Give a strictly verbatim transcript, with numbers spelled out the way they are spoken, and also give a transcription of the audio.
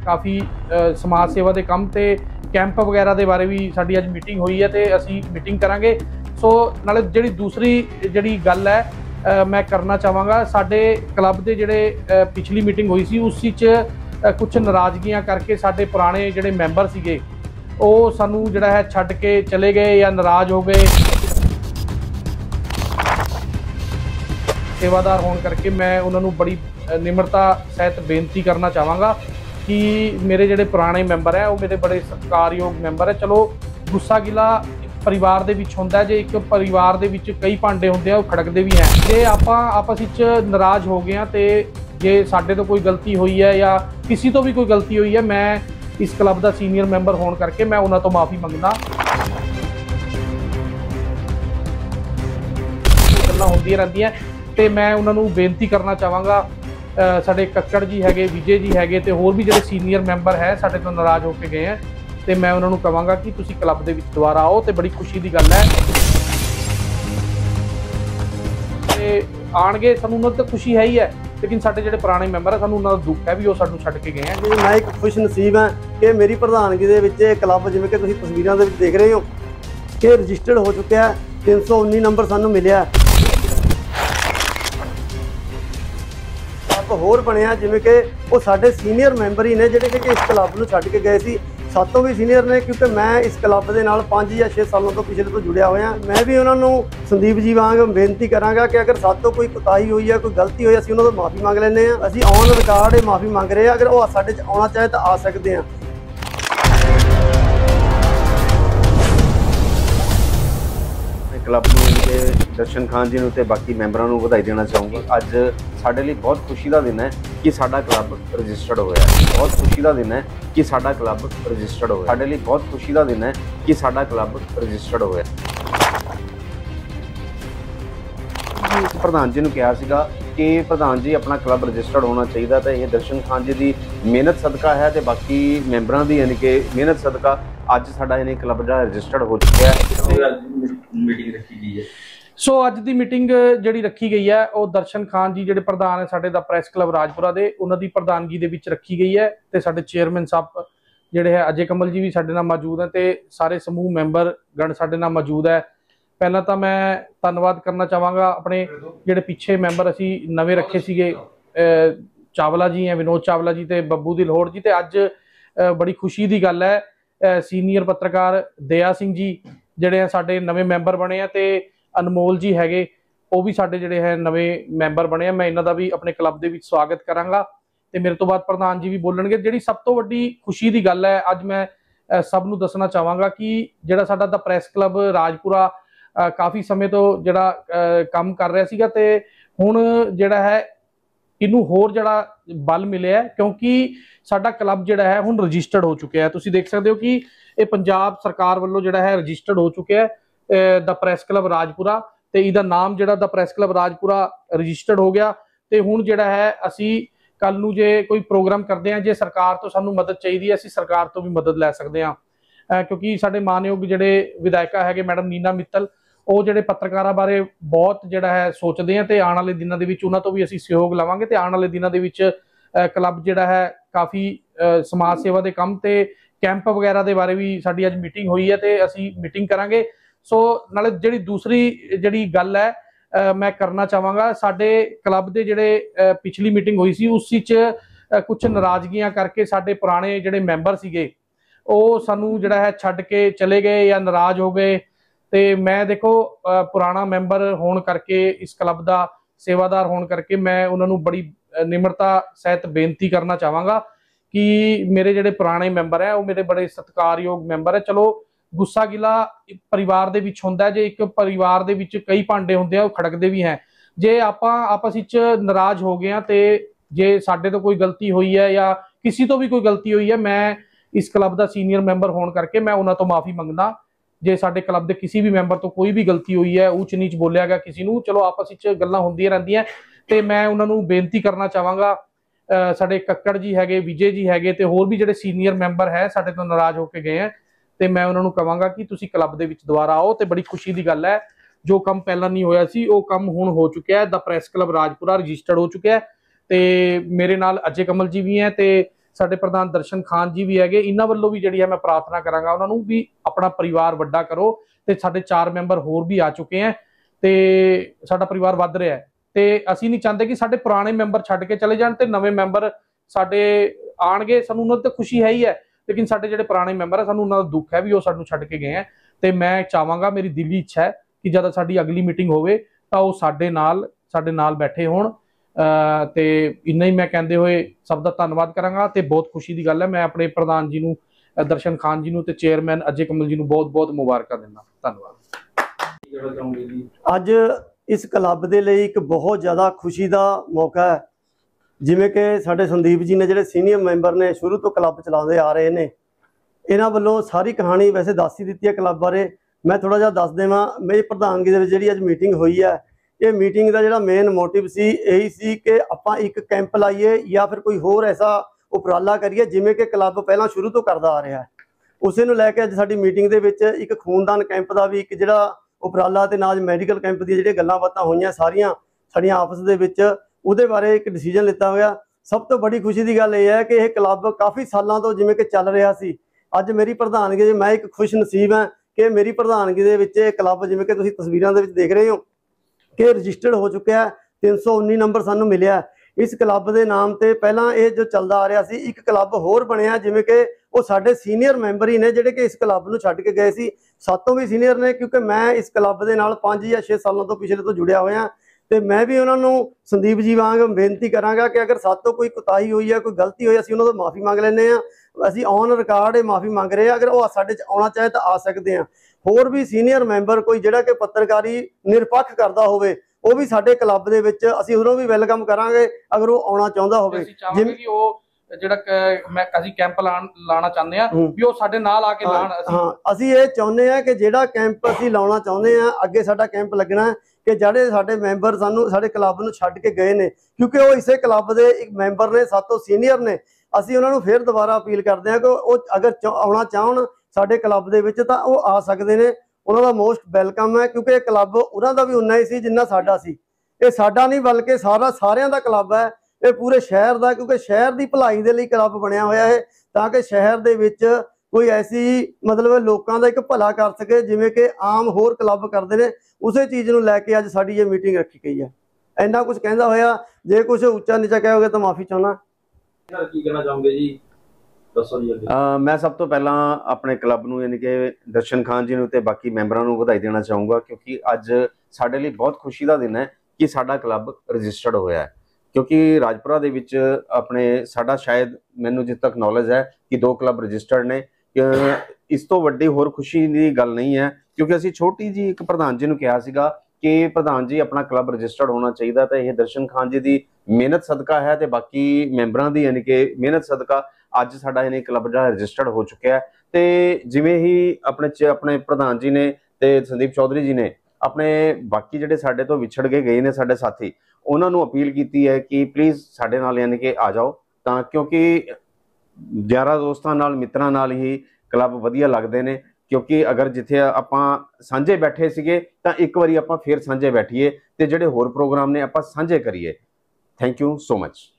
काफ़ी समाज सेवा के काम ते कैंप वगैरह के बारे भी साडी अज मीटिंग हुई है, तो असी मीटिंग करांगे। सो नाले जिहड़ी दूसरी जिहड़ी गल है आ, मैं करना चाहांगा, साडे क्लब के जिहड़े पिछली मीटिंग हुई सी उस विच कुछ नाराज़गियां करके साडे पुराने जिहड़े मैंबर सीगे ਉਹ ਸਾਨੂੰ ਜਿਹੜਾ है छड्ड के चले गए या नाराज़ हो गए। सेवादार होने करके मैं उन्होंने बड़ी निमरता सहित बेनती करना चाहांगा कि मेरे जिहड़े पुराने मैंबर है वो मेरे बड़े सत्कारयोग मैंबर है। चलो गुस्सा गिला परिवार दे विच हुंदा है, जे एक परिवार दे विच कई भांडे हुंदे आ वो खड़कदे भी हैं। जे आपां आपस विच नाराज़ हो गए तो जे साडे तो कोई गलती हुई है या किसी तो भी कोई गलती हुई है, मैं इस क्लब का सीनियर मैंबर होने करके मैं उन्होंने तो माफ़ी मंगना। गल्लां होंदियां रहिंदियां ते मैं उन्होंने बेनती करना चाहांगा, साडे कक्कड़ जी हैगे, विजय जी हैगे ते होर भी जिहड़े सीनियर मैंबर है साडे तो नाराज़ होके गए हैं, तो मैं उन्होंने कहांगा कि तुसीं क्लब दे विच दुबारा आओ। तो बड़ी खुशी की गल है आणगे, सानूं उन्हां तो खुशी है ही है, लेकिन साडे जिहड़े पुराने मैंबर है सानूं उन्हां दा दुख है भी वो सानूं छड्ड के गए हैं। मैं एक खुश नसीब हाँ कि मेरी प्रधानगी दे विच क्लब जिवें कि तुसीं तस्वीरां दे विच देख रहे हो कि रजिस्टर्ड हो चुका है, तीन सौ उन्नी नंबर सानूं मिलिया। आप होर बनिया जिवें कि वो साडे सीनियर मैंबर ही ने जिहड़े कि इस क्लब नूं छड्ड के गए सी। सातों भी सीनियर ने, क्योंकि मैं इस क्लब के नाल पाँच या छे सालों तो पिछले तो जुड़िया होया। मैं भी उन्होंने संदीप जी वांग बेनती करांगा कि अगर सातों कोई कोताही हुई है, कोई गलती हुई, असीं उन्हां तों माफ़ी मंग लैंदे हां। असीं ऑन रिकॉर्ड माफ़ी मंग रहे हैं, अगर वो साडे च आउणा चाहे तो आ सकते हैं। क्लब के दर्शन खान जी ते बाकी मैंबरों को बधाई देना चाहूँगा। अज साडे लिए बहुत खुशी का दिन है कि साडा क्लब रजिस्टर्ड होया। बहुत खुशी का दिन है कि साडा क्लब रजिस्टर्ड होया। साडे लिए बहुत खुशी का दिन है कि साडा क्लब रजिस्टर्ड होया। प्रधान जी ने कहा सीगा कि प्रधान जी अपना क्लब रजिस्टर्ड होना चाहिए, तो ये दर्शन खान जी की मेहनत सदका है, तो बाकी मैंबरों की यानी कि मेहनत सदका अज साडा यानी क्लब जो रजिस्टर्ड हो चुका है। मीटिंग रखी गई है। सो अज की मीटिंग जी रखी गई है वो दर्शन खान जी जो प्रधान है साडे दा प्रैस क्लब राजपुरा के, उन्होंने प्रधानगी दे विच रखी गई है। तो साडे चेयरमैन साहब जोड़े है अजय कमल जी भी साडे नाल मौजूद है, तो सारे समूह मैंबर गण साडे नाल मौजूद है। पहला तो मैं धन्यवाद करना चाहांगा अपने जोड़े पिछे मैंबर असी नवे रखे सीगे, चावला जी हैं, विनोद चावला जी तो बब्बू दी लाहौर जी। तो अज बड़ी खुशी की गल है सीनियर पत्रकार दया सिंह जी जोड़े है साडे नवे मैंबर बने हैं, तो अनमोल जी हैगे वो भी साडे जिहड़े है नवे मैंबर बने हैं। मैं इन्हां दा भी अपने क्लब दे विच स्वागत करांगा, तो मेरे तो बाद प्रधान जी भी बोलणगे। जिहड़ी सब तो वड्डी खुशी की गल है अज मैं सब नूं दसना चाहांगा कि जिहड़ा साडा दा प्रैस क्लब राजपुरा काफ़ी समय तो जिहड़ा काम कर रहा सीगा, ते हुण जिहड़ा है इनू होर जिहड़ा बल मिले है, क्योंकि साडा क्लब जिहड़ा है हुण रजिस्टर्ड हो चुका है। तुसीं देख सकते हो कि ये पंजाब सरकार वालों जिहड़ा है रजिस्टर्ड हो चुका है द प्रैस क्लब राजपुरा, तो इहदा नाम जिहड़ा the press club Rajpura registered हो गया। तो हुण जिहड़ा है असी कल नूं जे कोई प्रोग्राम करते हैं, जे सरकार तो सानूं मदद चाहिए असी सरकार तो भी मदद लै सकते हैं, क्योंकि साडे मानयोग जिहड़े विधायक हैगे मैडम नीना मित्तल वो जिहड़े पत्रकारां बारे बहुत जिहड़ा है सोचते हैं, तो आने वाले दिनों के उन्हां तो भी असी सहयोग लवांगे। तो आने वाले दिनों के क्लब जिहड़ा है काफ़ी समाज सेवा के काम ते कैंप वगैरह के बारे भी साडी अज मीटिंग हुई है, तो असी मीटिंग करांगे। सो नाले जिहड़ी दूसरी जिहड़ी गल है आ, मैं करना चाहांगा, साडे क्लब के जिहड़े पिछली मीटिंग हुई सी उस विच कुछ नाराज़गियां करके साडे पुराने जिहड़े मैंबर सीगे वो सानूं जिहड़ा है छड्ड के चले गए या नाराज़ हो गए। तो मैं देखो पुराना मैंबर होने करके इस क्लब का सेवादार होने करके मैं उन्होंने बड़ी निमरता सहित बेनती करना चाहांगा कि मेरे जिहड़े पुराने मैंबर है वो मेरे बड़े सत्कारयोग मैंबर है। चलो गुस्सा गिला परिवार दे विच हुंदा है, जे एक परिवार दे विच कई भांडे हुंदे आ वो खड़कदे भी हैं। जे आपां आपस विच नाराज़ हो गए तो जे साडे तो कोई गलती हुई है या किसी तो भी कोई गलती हुई है, मैं इस क्लब का सीनियर मैंबर होने करके मैं उन्हां तो माफ़ी मंगदा। जे साडे क्लब के किसी भी मैंबर तो कोई भी गलती हुई है, ऊच नीच बोलिया गया किसी नूं, चलो आपस विच गल्लां हुंदियां रहिंदियां, ते मैं उन्होंने बेनती करना चाहांगा साडे कक्कड़ जी हैगे, विजय जी हैगे, तो होर भी जिहड़े सीनियर मैंबर है साडे तो नाराज़ होके गए हैं, तो मैं उन्होंने कहांगा कि तुसीं क्लब दे विच दुबारा आओ। तो बड़ी खुशी की गल है जो काम पहला नहीं होया सी वो काम हुण हो चुका है। The press club Rajpura registered हो चुका है, तो मेरे नाल अजय कमल जी भी हैं, तो ਸਾਡੇ ਪ੍ਰਧਾਨ ਦਰਸ਼ਨ ਖਾਨ ਜੀ ਵੀ ਹੈਗੇ, ਇਹਨਾਂ ਵੱਲੋਂ ਵੀ ਜਿਹੜੀ ਹੈ ਮੈਂ ਪ੍ਰਾਰਥਨਾ ਕਰਾਂਗਾ ਉਹਨਾਂ ਨੂੰ ਵੀ ਆਪਣਾ ਪਰਿਵਾਰ ਵੱਡਾ ਕਰੋ। ਤੇ ਸਾਡੇ ਚਾਰ ਮੈਂਬਰ ਹੋਰ ਵੀ ਆ ਚੁੱਕੇ ਹੈ ਤੇ ਸਾਡਾ ਪਰਿਵਾਰ ਵੱਧ ਰਿਹਾ ਹੈ ਤੇ ਅਸੀਂ ਨਹੀਂ ਚਾਹੁੰਦੇ ਕਿ ਸਾਡੇ ਪੁਰਾਣੇ ਮੈਂਬਰ ਛੱਡ ਕੇ ਚਲੇ ਜਾਣ ਤੇ ਨਵੇਂ ਮੈਂਬਰ ਸਾਡੇ ਆਣਗੇ। ਸਾਨੂੰ ਉਹਨਾਂ ਤੇ ਖੁਸ਼ੀ ਹੈ ਹੀ ਹੈ, ਲੇਕਿਨ ਸਾਡੇ ਜਿਹੜੇ ਪੁਰਾਣੇ ਮੈਂਬਰ ਹੈ ਸਾਨੂੰ ਉਹਨਾਂ ਦਾ ਦੁੱਖ ਹੈ ਵੀ ਉਹ ਸਾਨੂੰ ਛੱਡ ਕੇ ਗਏ ਹੈ। ਤੇ ਮੈਂ ਚਾਹਾਂਗਾ, ਮੇਰੀ ਦਿਲੀ ਇੱਛਾ ਹੈ ਕਿ ਜਦੋਂ ਸਾਡੀ ਅਗਲੀ ਮੀਟਿੰਗ ਹੋਵੇ ਤਾਂ ਉਹ ਸਾਡੇ ਨਾਲ ਸਾਡੇ ਨਾਲ ਬੈਠੇ ਹੋਣ। ਅਹ ਤੇ ਇੰਨਾ ਹੀ ਮੈਂ ਕਹਿੰਦੇ ਹੋਏ ਸਭ ਦਾ ਧੰਨਵਾਦ ਕਰਾਂਗਾ ਤੇ ਬਹੁਤ ਖੁਸ਼ੀ ਦੀ ਗੱਲ ਹੈ। ਮੈਂ ਆਪਣੇ ਪ੍ਰਧਾਨ ਜੀ ਨੂੰ ਦਰਸ਼ਨ ਖਾਨ ਜੀ ਨੂੰ ਤੇ ਚੇਅਰਮੈਨ ਅਜੇ ਕਮਲ ਜੀ ਨੂੰ ਬਹੁਤ ਬਹੁਤ ਮੁਬਾਰਕਾਂ ਦਿੰਦਾ। ਧੰਨਵਾਦ। ਅੱਜ ਇਸ ਕਲੱਬ ਦੇ ਲਈ ਇੱਕ ਬਹੁਤ ਜ਼ਿਆਦਾ ਖੁਸ਼ੀ ਦਾ ਮੌਕਾ ਹੈ। ਜਿਵੇਂ ਕਿ ਸਾਡੇ ਸੰਦੀਪ ਜੀ ਨੇ ਜਿਹੜੇ ਸੀਨੀਅਰ ਮੈਂਬਰ ਨੇ, ਸ਼ੁਰੂ ਤੋਂ ਕਲੱਬ ਚਲਾਉਂਦੇ ਆ ਰਹੇ ਨੇ, ਇਹਨਾਂ ਵੱਲੋਂ ਸਾਰੀ ਕਹਾਣੀ ਵੈਸੇ ਦੱਸ ਹੀ ਦਿੱਤੀ ਹੈ ਕਲੱਬ ਬਾਰੇ। ਮੈਂ ਥੋੜਾ ਜਿਹਾ ਦੱਸ ਦੇਵਾਂ। ਮੇਰੀ ਪ੍ਰਧਾਨਗੀ ਦੇ ਵਿੱਚ ਜਿਹੜੀ ਅੱਜ ਮੀਟਿੰਗ ਹੋਈ ਹੈ, ਇਹ ਮੀਟਿੰਗ ਦਾ ਜਿਹੜਾ ਮੇਨ ਮੋਟਿਵ ਸੀ ਇਹੀ ਸੀ ਕਿ ਆਪਾਂ ਇੱਕ ਕੈਂਪ ਲਾਈਏ ਜਾਂ ਫਿਰ ਕੋਈ ਹੋਰ ਐਸਾ ਉਪਰਾਲਾ ਕਰੀਏ ਜਿਵੇਂ ਕਿ ਕਲੱਬ ਪਹਿਲਾਂ ਸ਼ੁਰੂ ਤੋਂ ਕਰਦਾ ਆ ਰਿਹਾ ਹੈ। ਉਸੇ ਨੂੰ ਲੈ ਕੇ ਅੱਜ ਸਾਡੀ ਮੀਟਿੰਗ ਦੇ ਵਿੱਚ ਇੱਕ ਖੂਨਦਾਨ ਕੈਂਪ ਦਾ ਵੀ ਇੱਕ ਜਿਹੜਾ ਉਪਰਾਲਾ ਤੇ ਨਾਲ ਮੈਡੀਕਲ ਕੈਂਪ ਦੀਆਂ ਜਿਹੜੀਆਂ ਗੱਲਾਂ ਬਾਤਾਂ ਹੋਈਆਂ ਸਾਰੀਆਂ ਸਾਡੀਆਂ ਆਪਸ ਦੇ ਵਿੱਚ, ਉਹਦੇ ਬਾਰੇ ਇੱਕ ਡਿਸੀਜਨ ਲਿੱਤਾ ਹੋਇਆ। ਸਭ ਤੋਂ ਬੜੀ ਖੁਸ਼ੀ ਦੀ ਗੱਲ ਇਹ ਹੈ ਕਿ ਇਹ ਕਲੱਬ ਕਾਫੀ ਸਾਲਾਂ ਤੋਂ ਜਿਵੇਂ ਕਿ ਚੱਲ ਰਿਹਾ ਸੀ, ਅੱਜ ਮੇਰੀ ਪ੍ਰਧਾਨਗੀ ਮੈਂ ਇੱਕ ਖੁਸ਼ ਨਸੀਬ ਹਾਂ ਕਿ ਮੇਰੀ ਪ੍ਰਧਾਨਗੀ ਦੇ ਵਿੱਚ ਇਹ ਕਲੱਬ ਜਿਵੇਂ ਕਿ ਤੁਸੀਂ ਤਸਵੀਰਾਂ ਦੇ ਵਿੱਚ ਦੇਖ ਰਹੇ ਹੋ ਕਿ ਰਜਿਸਟਰਡ ਹੋ ਚੁੱਕਿਆ। ਤਿੰਨ ਸੌ ਉੱਨੀ ਨੰਬਰ ਸਾਨੂੰ ਮਿਲਿਆ। ਇਸ ਕਲੱਬ ਦੇ ਨਾਮ ਤੇ ਪਹਿਲਾਂ ਇਹ ਜੋ ਚੱਲਦਾ ਆ ਰਿਹਾ ਸੀ, ਇੱਕ ਕਲੱਬ ਹੋਰ ਬਣਿਆ ਜਿਵੇਂ ਕਿ ਉਹ ਸਾਡੇ ਸੀਨੀਅਰ ਮੈਂਬਰ ਹੀ ਨੇ ਜਿਹੜੇ ਕਿ ਇਸ ਕਲੱਬ ਨੂੰ ਛੱਡ ਕੇ ਗਏ ਸੀ। ਸਾਤੋਂ ਵੀ ਸੀਨੀਅਰ ਨੇ ਕਿਉਂਕਿ ਮੈਂ ਇਸ ਕਲੱਬ ਦੇ ਨਾਲ ਪੰਜ ਜਾਂ ਛੇ ਸਾਲਾਂ ਤੋਂ ਪਿਛਲੇ ਤੋਂ ਜੁੜਿਆ ਹੋਇਆ ਤੇ ਮੈਂ ਵੀ ਉਹਨਾਂ ਨੂੰ ਸੰਦੀਪ ਜੀ ਵਾਂਗ ਬੇਨਤੀ ਕਰਾਂਗਾ ਕਿ ਅਗਰ ਸਾਤੋਂ ਕੋਈ ਕੁਤਾਹੀ ਹੋਈ ਹੈ, ਕੋਈ ਗਲਤੀ ਹੋਈ, ਅਸੀਂ ਉਹਨਾਂ ਤੋਂ ਮਾਫੀ ਮੰਗ ਲੈਂਦੇ ਹਾਂ। ਅਸੀਂ ਔਨ ਰਿਕਾਰਡ ਇਹ ਮਾਫੀ ਮੰਗ ਰਹੇ ਹਾਂ। ਅਗਰ ਉਹ ਸਾਡੇ 'ਚ ਆਉਣਾ ਚਾਹੇ ਤਾਂ ਆ ਸਕਦੇ ਹਾਂ। ਹੋਰ ਵੀ ਸੀਨੀਅਰ ਮੈਂਬਰ ਕੋਈ ਜਿਹੜਾ ਕਿ ਪੱਤਰਕਾਰੀ ਨਿਰਪੱਖ ਕਰਦਾ ਹੋਵੇ ਉਹ ਵੀ ਸਾਡੇ ਕਲੱਬ ਦੇ ਵਿੱਚ ਅਸੀਂ ਉਹਨੂੰ ਵੀ ਵੈਲਕਮ ਕਰਾਂਗੇ ਅਗਰ ਉਹ ਆਉਣਾ ਚਾਹੁੰਦਾ ਹੋਵੇ। ਜਿਵੇਂ ਕਿ ਉਹ ਜਿਹੜਾ ਮੈਂ ਅਸੀਂ ਕੈਂਪ ਲਾਣਾ ਚਾਹੁੰਦੇ ਆ ਵੀ ਉਹ ਸਾਡੇ ਨਾਲ ਆ ਕੇ ਲਾਣ। ਹਾਂ, ਅਸੀਂ ਇਹ ਚਾਹੁੰਦੇ ਆ ਕਿ ਜਿਹੜਾ ਕੈਂਪ ਅਸੀਂ ਲਾਉਣਾ ਚਾਹੁੰਦੇ ਆ, ਅੱਗੇ ਸਾਡਾ ਕੈਂਪ ਲੱਗਣਾ ਕਿ ਜਿਹੜੇ ਸਾਡੇ ਮੈਂਬਰ ਸਾਨੂੰ ਸਾਡੇ ਕਲੱਬ ਨੂੰ ਛੱਡ ਕੇ ਗਏ ਨੇ, ਕਿਉਂਕਿ ਉਹ ਇਸੇ ਕਲੱਬ ਦੇ ਇੱਕ ਮੈਂਬਰ ਨੇ, ਸਾਤੋਂ ਸੀਨੀਅਰ ਨੇ, ਅਸੀਂ ਉਹਨਾਂ ਨੂੰ ਫਿਰ ਦੁਬਾਰਾ ਅਪੀਲ ਕਰਦੇ ਆ ਕਿ ਉਹ ਅਗਰ ਆਉਣਾ ਚਾਹਣ ਸਾਡੇ ਕਲੱਬ ਦੇ ਵਿੱਚ ਤਾਂ ਉਹ ਆ ਸਕਦੇ ਨੇ। ਉਹਨਾਂ ਦਾ ਮੋਸਟ ਵੈਲਕਮ ਹੈ ਕਿਉਂਕਿ ਇਹ ਕਲੱਬ ਉਹਨਾਂ ਦਾ ਵੀ ਉਨਾ ਹੀ ਸੀ ਜਿੰਨਾ ਸਾਡਾ ਸੀ। ਇਹ ਸਾਡਾ ਨਹੀਂ ਬਲਕਿ ਸਾਰਾ ਸਾਰਿਆਂ ਦਾ ਕਲੱਬ ਹੈ, ਇਹ ਪੂਰੇ ਸ਼ਹਿਰ ਦਾ, ਕਿਉਂਕਿ ਸ਼ਹਿਰ ਦੀ ਭਲਾਈ ਦੇ ਲਈ ਕਲੱਬ ਬਣਿਆ ਹੋਇਆ ਹੈ ਤਾਂ ਕਿ ਸ਼ਹਿਰ ਦੇ ਵਿੱਚ ਕੋਈ ਐਸੀ ਮਤਲਬ ਲੋਕਾਂ ਦਾ ਇੱਕ ਭਲਾ ਕਰ ਸਕੇ ਜਿਵੇਂ ਕਿ ਆਮ ਹੋਰ ਕਲੱਬ ਕਰਦੇ ਨੇ। ਉਸੇ ਚੀਜ਼ ਨੂੰ ਲੈ ਕੇ ਅੱਜ ਸਾਡੀ ਇਹ ਮੀਟਿੰਗ ਰੱਖੀ ਗਈ ਹੈ। ਇੰਨਾ ਕੁਝ ਕਹਿੰਦਾ ਹੋਇਆ ਜੇ ਕੁਝ ਉੱਚਾ ਨੀਚਾ ਕਿਹਾ ਹੋਵੇ ਤਾਂ ਮਾਫੀ ਚਾਹੁੰਦਾ। ਕੀ ਕਹਿਣਾ ਚਾਹੋਗੇ ਜੀ, ਦੱਸੋ ਜੀ ਅੱਗੇ। ਮੈਂ ਸਭ ਤੋਂ ਪਹਿਲਾਂ ਆਪਣੇ ਕਲੱਬ ਨੂੰ ਯਾਨੀ ਕਿ ਦਰਸ਼ਨ ਖਾਨ ਜੀ ਨੂੰ ਤੇ ਬਾਕੀ ਮੈਂਬਰਾਂ ਨੂੰ ਵਧਾਈ ਦੇਣਾ ਚਾਹੂੰਗਾ ਕਿਉਂਕਿ ਅੱਜ ਸਾਡੇ ਲਈ ਬਹੁਤ ਖੁਸ਼ੀ ਦਾ ਦਿਨ ਹੈ ਕਿ ਸਾਡਾ ਕਲੱਬ ਰਜਿਸਟਰਡ ਹੋਇਆ ਹੈ। ਕਿਉਂਕਿ ਰਾਜਪੁਰਾ ਦੇ ਵਿੱਚ ਆਪਣੇ ਸਾਡਾ ਸ਼ਾਇਦ ਮੈਨੂੰ ਜਿੱਥੇ ਤੱਕ ਨੌਲੇਜ ਹੈ ਕਿ ਦੋ ਕਲੱਬ ਰਜਿਸਟਰਡ ਨੇ। ਇਸ ਤੋਂ ਵੱਡੀ ਹੋਰ ਖੁਸ਼ੀ ਦੀ ਗੱਲ ਨਹੀਂ ਹੈ ਕਿਉਂਕਿ ਅਸੀਂ ਛੋਟੀ ਜੀ ਇੱਕ ਪ੍ਰਧਾਨ ਜੀ ਨੂੰ ਕਿਹਾ ਸੀਗਾ ਕਿ ਪ੍ਰਧਾਨ ਜੀ ਆਪਣਾ ਕਲੱਬ ਰਜਿਸਟਰਡ ਹੋਣਾ ਚਾਹੀਦਾ ਤਾਂ ਇਹ ਦਰਸ਼ਨ ਖਾਨ ਜੀ ਦੀ ਮਿਹਨਤ ਸਦਕਾ ਹੈ ਤੇ ਬਾਕੀ ਮੈਂਬਰਾਂ ਦੀ ਯਾਨੀ ਕਿ ਮਿਹਨਤ ਸਦਕਾ ਅੱਜ ਸਾਡਾ ਇਹਨੇ ਕਲੱਬ ਜਿਹੜਾ ਰਜਿਸਟਰਡ ਹੋ ਚੁੱਕਿਆ ਹੈ। ਤੇ ਜਿਵੇਂ ਹੀ ਆਪਣੇ ਆਪਣੇ ਪ੍ਰਧਾਨ ਜੀ ਨੇ ਤੇ ਸੰਦੀਪ ਚੌਧਰੀ ਜੀ ਨੇ ਆਪਣੇ ਬਾਕੀ ਜਿਹੜੇ ਸਾਡੇ ਤੋਂ ਵਿਛੜ ਕੇ ਗਏ ਨੇ ਸਾਡੇ ਸਾਥੀ, ਉਹਨਾਂ ਨੂੰ ਅਪੀਲ ਕੀਤੀ ਹੈ ਕਿ ਪਲੀਜ਼ ਸਾਡੇ ਨਾਲ ਯਾਨੀ ਕਿ ਆ ਜਾਓ ਤਾਂ ਕਿਉਂਕਿ ਯਾਰਾਂ ਦੋਸਤਾਂ ਨਾਲ ਮਿੱਤਰਾਂ ਨਾਲ ਹੀ ਕਲੱਬ ਵਧੀਆ ਲੱਗਦੇ ਨੇ। ਕਿਉਂਕਿ ਅਗਰ ਜਿੱਥੇ ਆਪਾਂ ਸਾਂਝੇ ਬੈਠੇ ਸੀਗੇ ਤਾਂ ਇੱਕ ਵਾਰੀ ਆਪਾਂ ਫੇਰ ਸਾਂਝੇ ਬੈਠੀਏ ਤੇ ਜਿਹੜੇ ਹੋਰ ਪ੍ਰੋਗਰਾਮ ਨੇ ਆਪਾਂ ਸਾਂਝੇ ਕਰੀਏ। Thank you so much.